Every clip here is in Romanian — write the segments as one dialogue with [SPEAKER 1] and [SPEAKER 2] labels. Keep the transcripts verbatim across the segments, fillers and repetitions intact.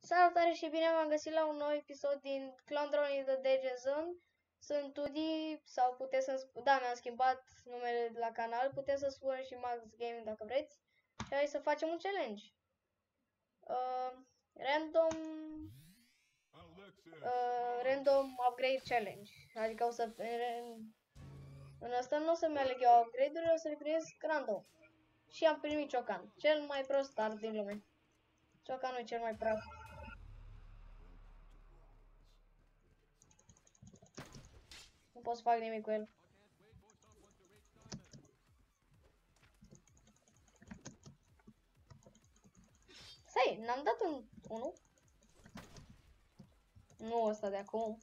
[SPEAKER 1] Salutare și bine v-am găsit la un nou episod din Clone in the Danger Zone. Sunt Tudi, sau puteți să da, mi-am schimbat numele de la canal, puteți să spuneți și Max Gaming dacă vreți. Și hai să facem un challenge. Uh, random uh, Random Upgrade Challenge. Adică o să în asta nu o să-mi aleg eu upgrade-urile, o să le primesc random. Și am primit Ciocan, cel mai prost start din lume. Ciocanul e cel mai praf. Nu pot să fac nimic cu el. Stai, n-am dat un unu? Nu ăsta de acum.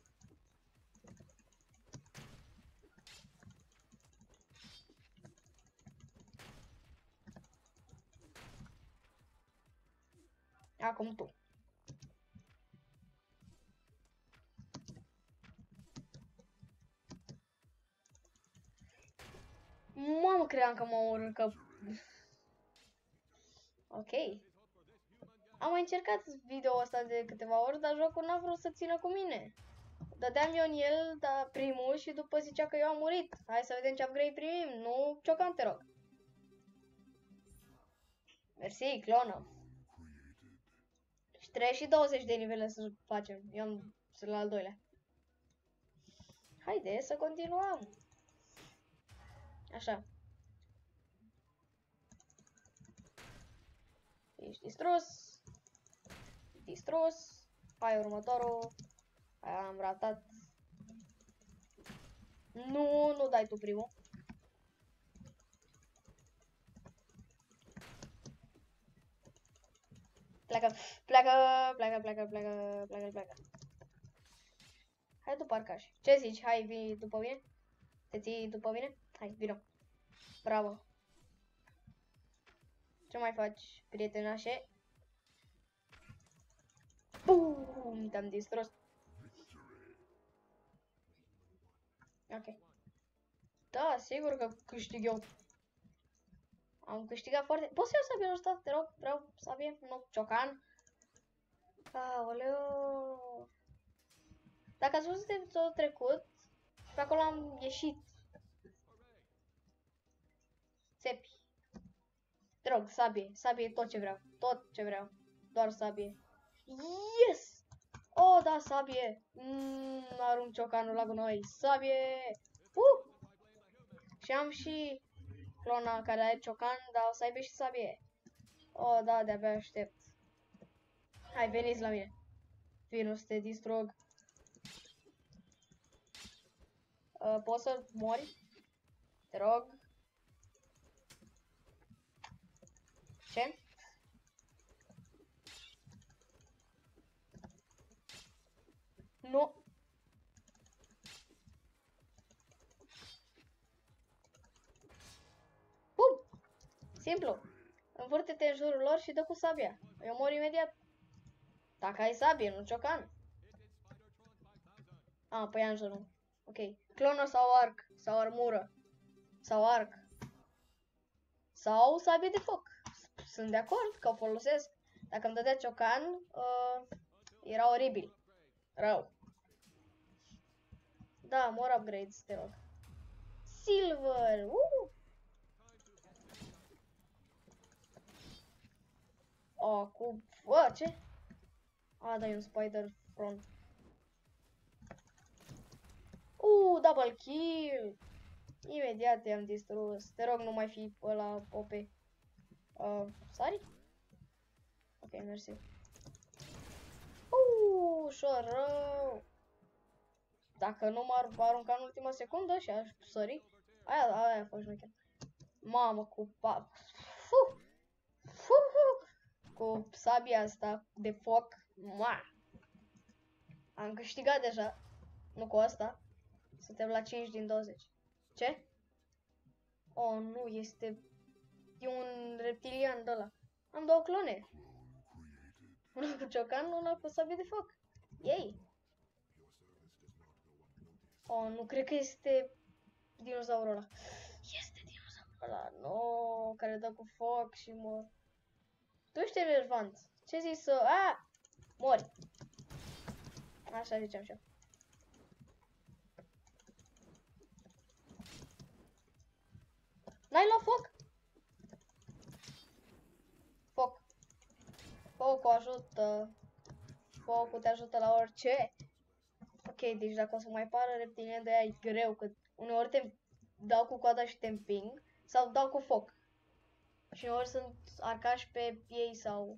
[SPEAKER 1] Acum tu. Mamă, credeam că mă omorâ, că... Ok. Am mai încercat video ăsta de câteva ori, dar jocul n-a vrut să țină cu mine. Dădeam eu în el, dar primul, și după zicea că eu am murit. Hai să vedem ce upgrade primim. Nu, Ciocan, te rog. Mersi, clonă. Și trebuie și douăzeci de nivele să facem. Eu am sunt la al doilea. Haide să continuăm. Așa. Ești distrus. Distrus. Hai următorul. Hai, am ratat. Nu, nu dai tu primul. Pleacă, pleacă, pleacă, pleacă, pleacă, pleacă, pleacă. Hai tu parcaș. Ce zici? Hai, vii după mine? Te ții după mine? Hai, vino. Bravo. Ce mai faci, prietenașe? Bum, te-am distrus. Ok. Da, sigur că câștig eu. Am câștigat foarte... Poți să iau sabia ăsta? Te rog, vreau sabie, nu, Ciocan. Aoleu. Dacă ați văzut episodul trecut, pe acolo am ieșit. Țepi. Te rog, sabie, sabie, tot ce vreau, tot ce vreau, doar sabie. Yes! Oh, da, sabie. Mmm, arunc Ciocanul la gunoi. Sabie! Uh! Și am și clona care are Ciocan, dar o să aibă și sabie. Oh, da, de-abia aștept. Hai, veniți la mine. Vino să te distrug. Uh, poți să mori? Te rog. Ce? Nu. Bum! Simplu. Învârte-te în jurul lor și dă cu sabia. Eu mor imediat. Dacă ai sabie, nu Ciocan. Ah, păi am jurul. Ok. Clonă sau arc? Sau armură? Sau arc? Sau sabie de foc? Sunt de acord că o folosesc. Dacă îmi dădea Ciocan, uh, era oribil. Rău. Da, more upgrades, te rog. Silver! Uh! Oh, cu... Bă, ce? A, da, e un spider front. Uh, double kill! Imediat i-am distrus. Te rog, nu mai fi ăla O P. Uh, sari? Ok, mersi. Uh, ușor rău. Dacă nu m-ar arunca în ultima secundă și aș sări. Aia, aia a fost șmecher. Mamă, cu pa... Fuh! Fuh! Cu sabia asta de foc. Ma! Am câștigat deja. Nu cu asta. Suntem la cinci din douăzeci. Ce? Oh, nu, este... E un reptilian de ăla. Am două clone. Una cu Ciocan, una cu sabie de foc. Ei! Oh, nu, cred că este dinozaurul ăla. Este dinozaurul ăla, no, care dă cu foc și mor. Tu ești enervant. Ce zici să... A! Mori. Așa ziceam și eu. N-ai luat foc? Foc. Focul ajută. Focul te ajută la orice. Ok, deci dacă o să mai pară reptilieni de aia e greu, că uneori te dau cu coada și te împing, sau dau cu foc. Și uneori sunt arcași pe ei sau...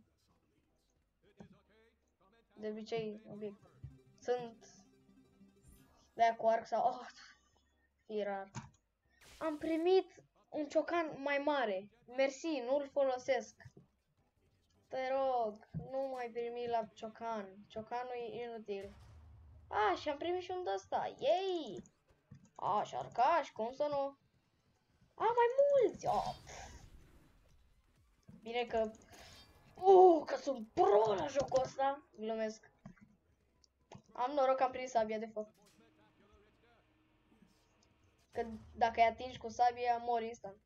[SPEAKER 1] De obicei, obiect. Sunt de aia cu arc sau... Oh, e rar. Am primit un ciocan mai mare. Mersi, nu-l folosesc. Te rog, nu mai primi la ciocan. Ciocanul e inutil. A, și am primit și un de-ăsta. Yay! A, și arcași, cum să nu? A, mai mulți! Oh. Bine că... Uh, că sunt pro la jocul ăsta. Glumesc. Am noroc că am prins sabia de foc. Că dacă îi atingi cu sabia, mori instant.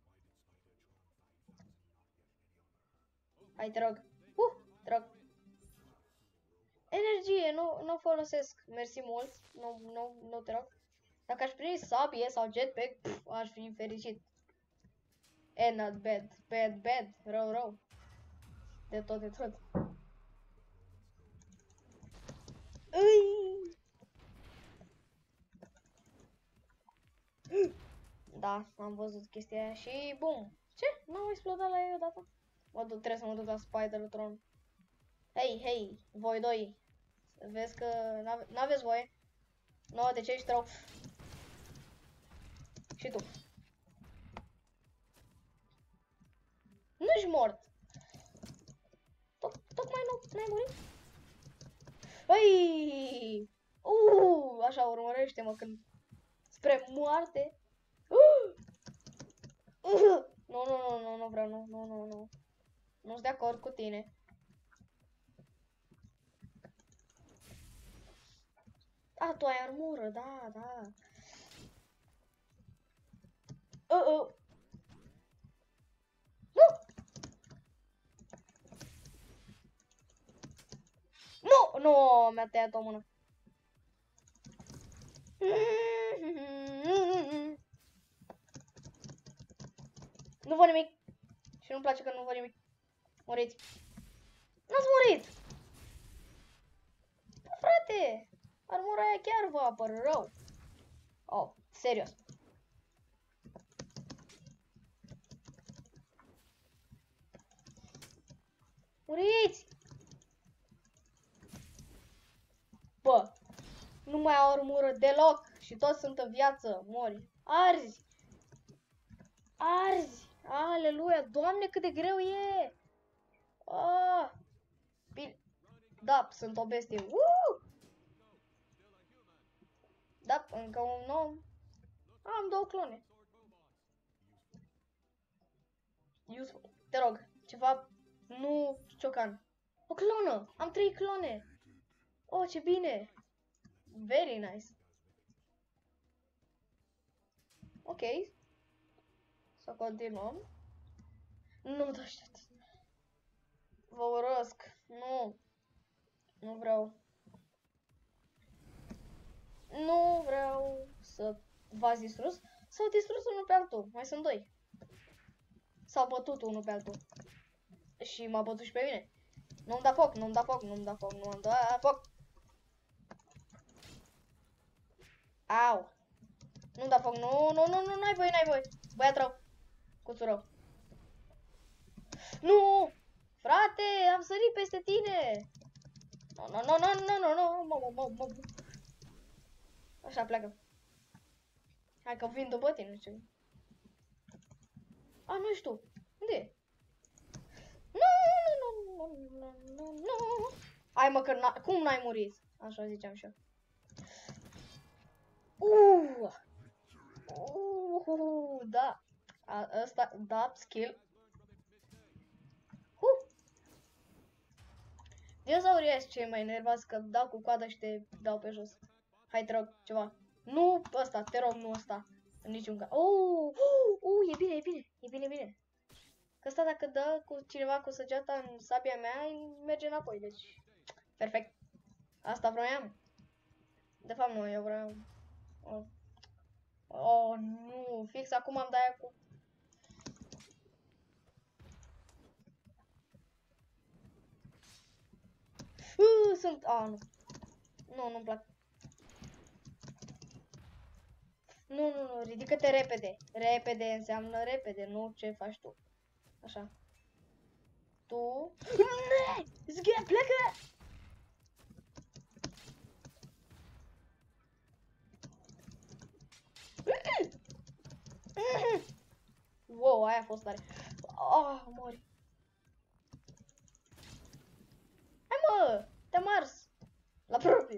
[SPEAKER 1] Hai, te rog. Uh, te rog. Energie, nu, nu folosesc. Mersi mult. Nu, nu, nu te rog. Dacă aș primi sabie sau jetpack, pf, aș fi fericit. E, not bad. Bad, bad. Rău, rău. De tot, de tot. Ui! Da, am văzut chestia aia și bum. Ce? N-am explodat la ei odată? Mă duc, trebuie să mă duc la Spider-Tron. Hei, hei, voi doi. Vezi că n-aveți voie. No, de ce ești rău? Și tu. Nu ești mort. Tot, tocmai nu n-ai murit? Ui! Uh, așa urmărește-mă când spre moarte. Uh! Uh! Nu, nu, nu, nu, nu vreau, nu, nu, nu, nu. Nu sunt de acord cu tine. A, tu ai armură, da, da. Uh, uh. Nu! Nu, nu, mi-a tăiat o mână. Nu văd nimic. Și nu-mi place că nu văd nimic. Muriți. N-ați murit! Bă, frate! Armura aia chiar vă apără rău. Oh, serios. Muriți! Bă, nu mai au armură deloc și toți sunt în viață. Mori. Arzi! Arzi! Aleluia! Doamne, cât de greu e! Ah! Bine. Da, sunt o bestie. Uh! Da, încă un om. Am două clone. Useful. Te rog, ceva... Nu ciocan. O clonă! Am trei clone! Oh, ce bine! Very nice. Ok. Să continuăm. Nu, da, știu. Vă urăsc. Nu. Nu vreau. Nu vreau să v-ați distrus. S-au distrus unul pe altul. Mai sunt doi. S-au bătut unul pe altul. Și m-a bătut și pe mine. Nu-mi da foc, nu-mi da foc, nu-mi da foc, nu-mi da foc. Au. Nu-mi da foc, nu, nu, nu, nu, n-ai voie, n-ai voie. Băiat rău. Cuțu rău. Nu! Frate, am sărit peste tine. Nu, nu, nu, nu, nu, nu, nu, mă, mă, mă. Așa, pleacă. Hai că vin după tine, ce? A, nu ești tu. Unde e? Nu, nu, nu, nu, nu, nu. Hai mă, că cum n-ai murit? Așa ziceam și eu. Uh! Uh, da. A, ăsta, da, skill. Uh! Dinozaurii ăia cei mai enervați că dau cu coada și te dau pe jos. Hai, te rog, ceva. Nu ăsta, te rog, nu ăsta. În niciun caz. Uh, uh, uh, e bine, e bine, e bine, e bine. Că ăsta dacă dă cu cineva cu săgeata în sabia mea, merge înapoi, deci Perfect. Asta vroiam. De fapt nu, eu vreau... Oh, oh nu, fix acum am dat cu... Uh, sunt... Ah, nu. Nu, nu-mi plac. Nu, nu, nu, ridică-te repede. Repede înseamnă repede, nu ce faci tu. Așa. Tu... Zghia, plecă! Wow, aia a fost tare. Oh, mori. Hai mă, te-am ars. La propriu.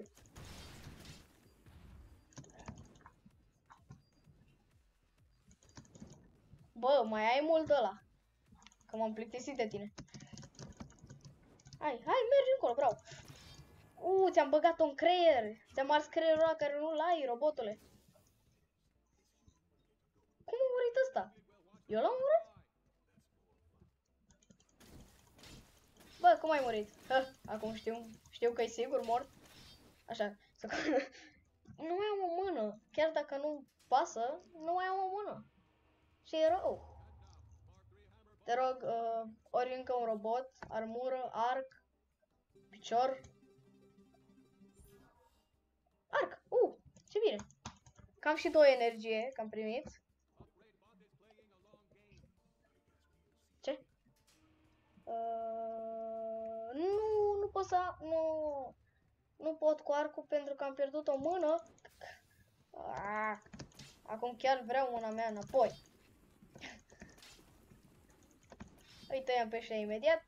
[SPEAKER 1] Bă, mai ai mult ăla. Că m-am plictisit de tine. Hai, hai, mergi încolo, bravo. Uuu, ți-am băgat-o în creier. Ți-am ars creierul ăla care nu-l ai, robotule. Cum a murit ăsta? Eu l-am murit? Bă, cum ai murit? Hă, acum știu, știu că e sigur mort. Așa, să... Nu mai am o mână. Chiar dacă nu pasă, nu mai am o mână. Și e rău. Te rog, uh, ori încă un robot, armură, arc, picior. Arc! Uh, ce bine! Cam și două energie, că am primit. Ce? Uh, nu, nu pot să... Nu, nu pot cu arcul pentru că am pierdut o mână. Ah, acum chiar vreau mâna mea înapoi. Îi tăiem pe ăștia imediat.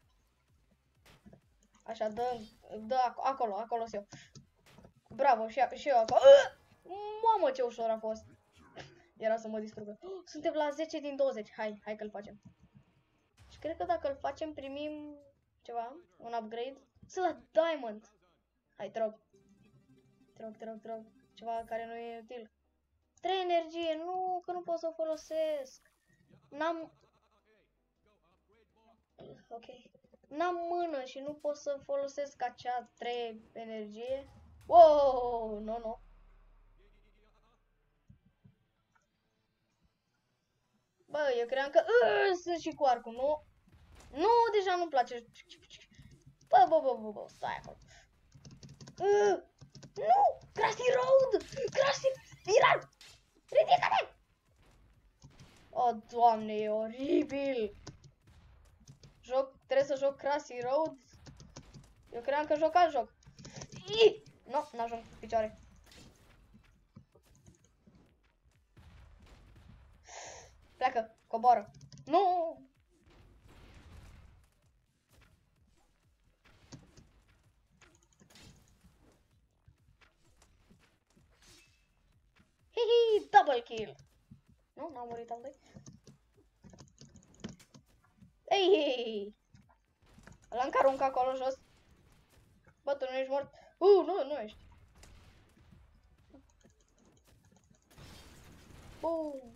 [SPEAKER 1] Așa, dă, dă acolo, acolo sunt eu. Bravo, și, și eu acolo. Mamă, ce ușor a fost. Era să mă distrugă. Oh, suntem la zece din douăzeci. Hai, hai că-l facem. Și cred că dacă îl facem, primim ceva, un upgrade. Sunt la Diamond. Hai, te rog. Te rog, te rog, te rog. Ceva care nu e util. Trei energie, nu, că nu pot să o folosesc. N-am... Ok. N-am mână și nu pot să folosesc acea trei energie. Wow, nu, no, nu. No. Bă, eu cream că uh, sunt și cu arcul, nu? Nu, deja nu-mi place. Bă, bă, bă, bă, bă, stai acolo. Uh, nu! Grassy Road! Grassy... Viral! Ridică-te! Oh, Doamne, e oribil! Joc, trebuie să joc Grassy Road? Eu cream că joc alt joc. Ii! Nu, n-ajung cu picioare. Pleacă, coboară. Nu! Hihi, double kill. Nu, n-am murit al doi. Ei, ei, ăla încă aruncă acolo jos. Bă, tu nu ești mort. Uh, nu, nu ești. Bum.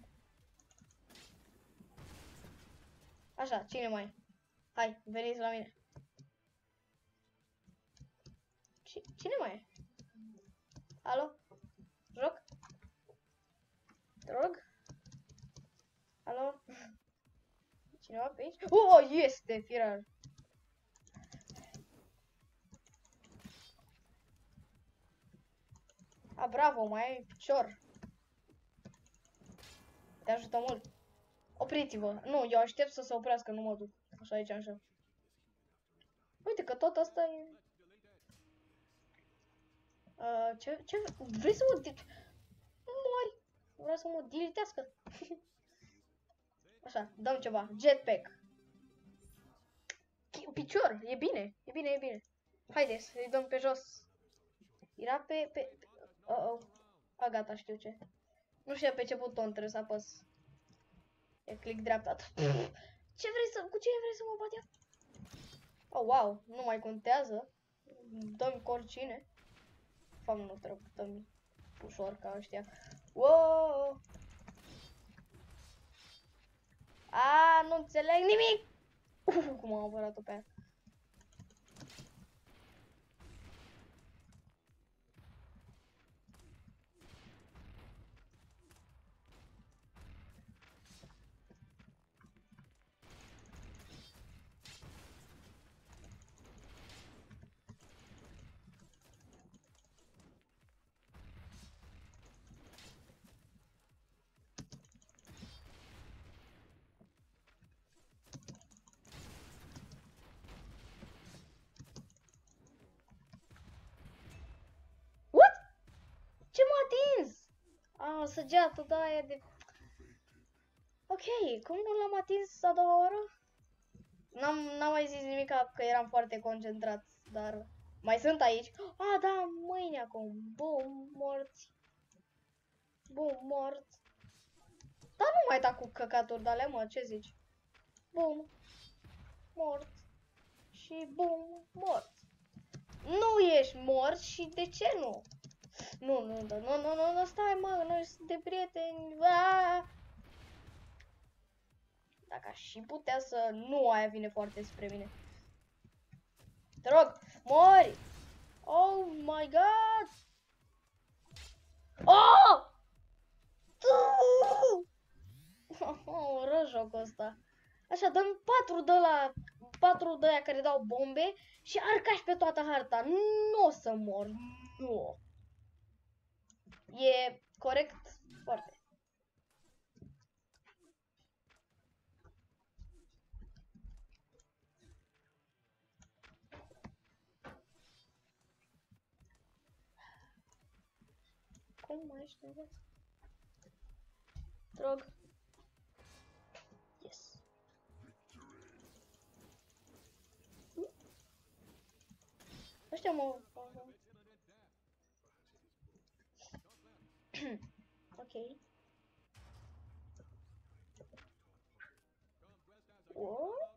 [SPEAKER 1] Așa, cine mai e? Hai, veniți la mine. Cine mai e? Alo? Joc? Te rog? Alo? Cineva pe aici? Oh, este firar. A, bravo, mai ai picior. Te ajută mult. Opriți-vă. Nu, eu aștept să se oprească, nu mă duc. Așa aici, așa. Uite că tot asta e... Uh, ce, ce... Vrei să mă... Mori! Vreau să mă dilitească. Așa, dăm ceva. Jetpack. Picior, e bine. E bine, e bine. Haideți, să-i dăm pe jos. Era pe... pe... Uh oh. A, gata, știu ce. Nu știu pe ce buton trebuie să apăs. E click dreapta. Ce vrei să... Cu ce vrei să mă bat eu? Oh, wow, nu mai contează. Dă-mi cu oricine. De fapt, nu trebuie, dă-mi ușor ca ăștia. Wow! A, nu înțeleg nimic! Uf, cum am apărat-o pe aia. Oh, săgeată, da, e de... Ok, cum nu l-am atins a doua oară? N-am n-am mai zis nimic că eram foarte concentrat, dar mai sunt aici. Ah, da, mâine acum. Bum, morți. Bum, morți. Dar nu mai da cu căcaturi de alea, mă, ce zici? Bum, morți. Și bum, morți. Nu ești mort și de ce nu? Nu, nu, nu, nu, nu, nu, nu, stai, mă, noi suntem prieteni. Aaaa! Dacă aș și putea să nu, aia vine foarte spre mine. Te rog, mori! Oh my god! Oh! Oh, urât jocul ăsta. Așa, dăm patru de la patru de aia care dau bombe și arcași pe toată harta. Nu o să mor. Nu. E corect? Foarte. Cum mai ești în viață? Drog. Yes. Ăștia mă... Ok. What?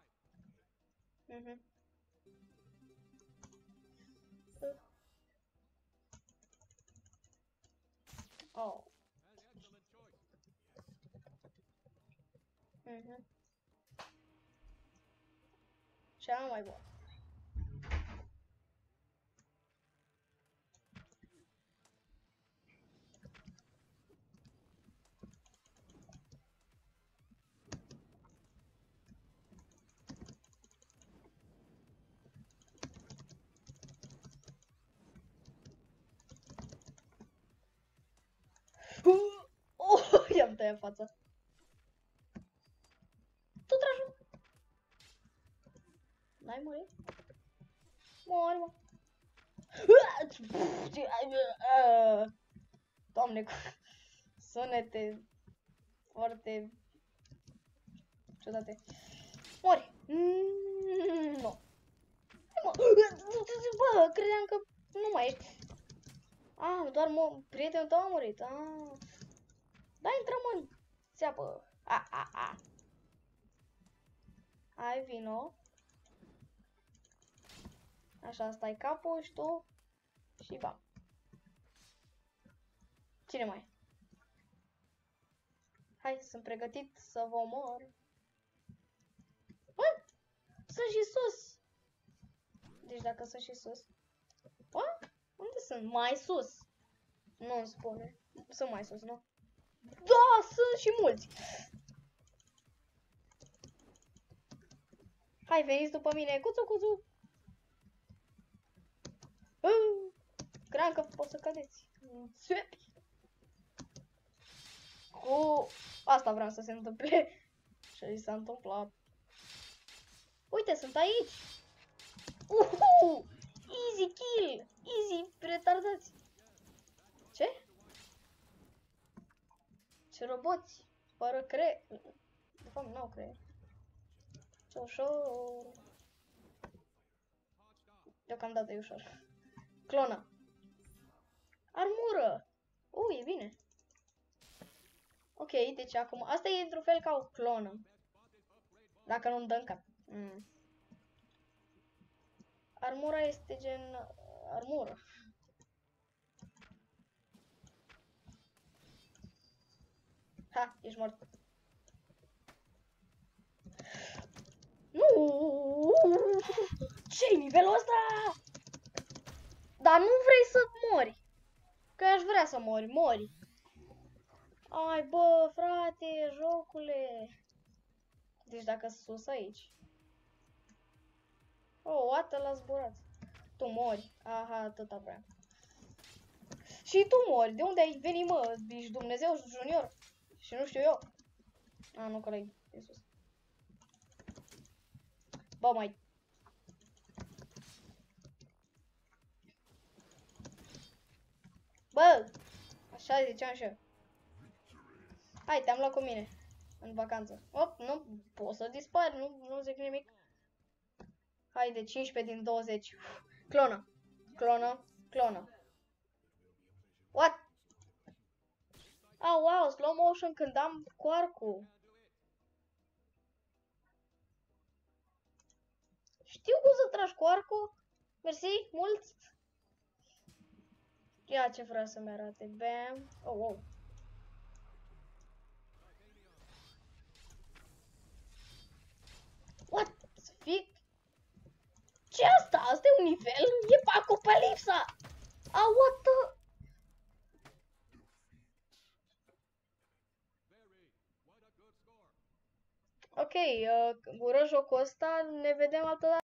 [SPEAKER 1] Mhm. Uh. Oh. Mhm. Cea mai bună. Oh, i-am tăiat fața. Tu tragi. N-ai murit? Mori, mă. Doamne, sunete foarte ciudate. Mori. Mm, nu. Bă, credeam că nu mai ești. Ah, doar mă, prietenul tău a murit. Ah. Da, intrăm în țeapă. A, a, a. Hai, vino. Așa, stai capul și tu. Și bam. Cine mai? Hai, sunt pregătit să vă omor. Bă, sunt și sus. Deci dacă sunt și sus. Bă, unde sunt? Mai sus. Nu îmi spune. Sunt mai sus, nu? Da, sunt și mulți. Hai, veniți după mine. Cuțu, cuțu. Uh, cream că pot să cadeți. Țuepi. Cu... Asta vreau să se întâmple. Și s-a întâmplat. Uite, sunt aici. Uhu! Easy kill. Easy retardați. Ce? Ce roboți. Fără creier. De fapt, n-au creier. Ce ușor. Deocamdată e ușor. Clona. Armură. Ui, e bine. Ok, deci acum... Asta e într-un fel ca o clonă. Dacă nu-mi dă în cap. Mm. Armura este gen... Armură. Ha, ești mort. Nu! Ce-i nivelul ăsta? Dar nu vrei să mori. Că aș vrea să mori, mori. Ai, bă, frate, jocule. Deci dacă sus aici. Oh, oată l-a zburat. Tu mori. Aha, atâta vreau. Și tu mori. De unde ai venit, mă? Ești Dumnezeu Junior? Și nu știu eu. A, nu, că l-ai de sus. Bă, mai... Bă! Așa ziceam și eu. Hai, te-am luat cu mine. În vacanță. Op, nu poți să dispari, nu, nu zic nimic. Haide, cincisprezece din douăzeci. Clonă. Clonă. Clonă. What? Oh, wow, slow motion când am cu arcul. Știu cum să tragi cu arcul. Mersi, mult. Ia ce vrea să-mi arate. Bam. Oh, wow. What? Să fii? Ce asta? Asta e un nivel? E Apocalipsa! Ah, what the... Ok, uh, ură jocul ăsta, ne vedem altă dată.